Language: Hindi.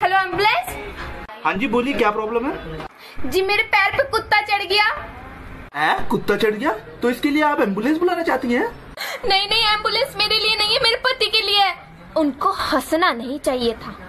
Hello ambulance. हाँ जी बोलिए, क्या प्रॉब्लम है? जी मेरे पैर पे कुत्ता चढ़ गया। कुत्ता चढ़ गया? तो इसके लिए आप एम्बुलेंस बुलाना चाहती हैं? नहीं नहीं, एम्बुलेंस मेरे लिए नहीं है, मेरे पति के लिए है। उनको हंसना नहीं चाहिए था।